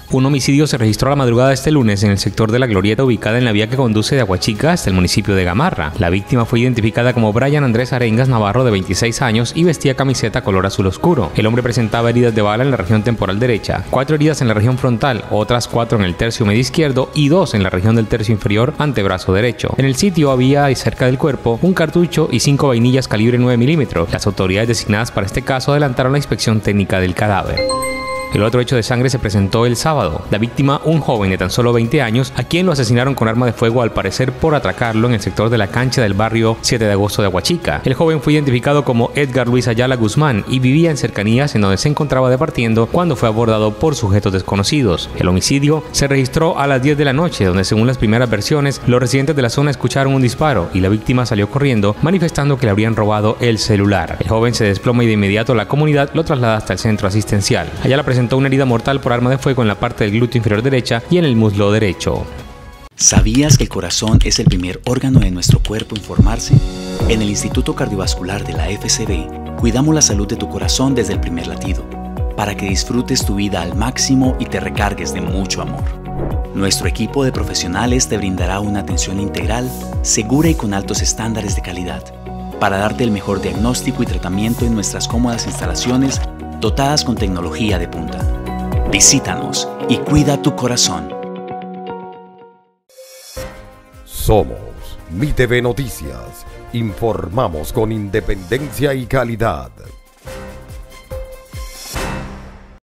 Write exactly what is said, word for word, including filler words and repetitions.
Un homicidio se registró la madrugada de este lunes en el sector de La Glorieta, ubicada en la vía que conduce de Aguachica hasta el municipio de Gamarra. La víctima fue identificada como Brian Andrés Arengas Navarro, de veintiséis años, y vestía camiseta color azul oscuro. El hombre presentaba heridas de bala en la región temporal derecha, cuatro heridas en la región frontal, otras cuatro en el tercio medio izquierdo y dos en la región del tercio inferior antebrazo derecho. En el sitio había, cerca del cuerpo, un cartucho y cinco vainillas calibre nueve milímetros. Las autoridades designadas para este caso adelantaron la inspección técnica del cadáver. El otro hecho de sangre se presentó el sábado. La víctima, un joven de tan solo veinte años, a quien lo asesinaron con arma de fuego, al parecer por atracarlo en el sector de la cancha del barrio siete de agosto de Aguachica. El joven fue identificado como Edgar Luis Ayala Guzmán y vivía en cercanías en donde se encontraba departiendo cuando fue abordado por sujetos desconocidos. El homicidio se registró a las diez de la noche, donde, según las primeras versiones, los residentes de la zona escucharon un disparo y la víctima salió corriendo, manifestando que le habrían robado el celular. El joven se desploma y de inmediato la comunidad lo traslada hasta el centro asistencial. Ayala presentó una herida mortal por arma de fuego en la parte del glúteo inferior derecha y en el muslo derecho. ¿Sabías que el corazón es el primer órgano de nuestro cuerpo en formarse? En el Instituto Cardiovascular de la F C B, cuidamos la salud de tu corazón desde el primer latido, para que disfrutes tu vida al máximo y te recargues de mucho amor. Nuestro equipo de profesionales te brindará una atención integral, segura y con altos estándares de calidad, para darte el mejor diagnóstico y tratamiento en nuestras cómodas instalaciones dotadas con tecnología de punta. Visítanos y cuida tu corazón. Somos Mi T V Noticias. Informamos con independencia y calidad.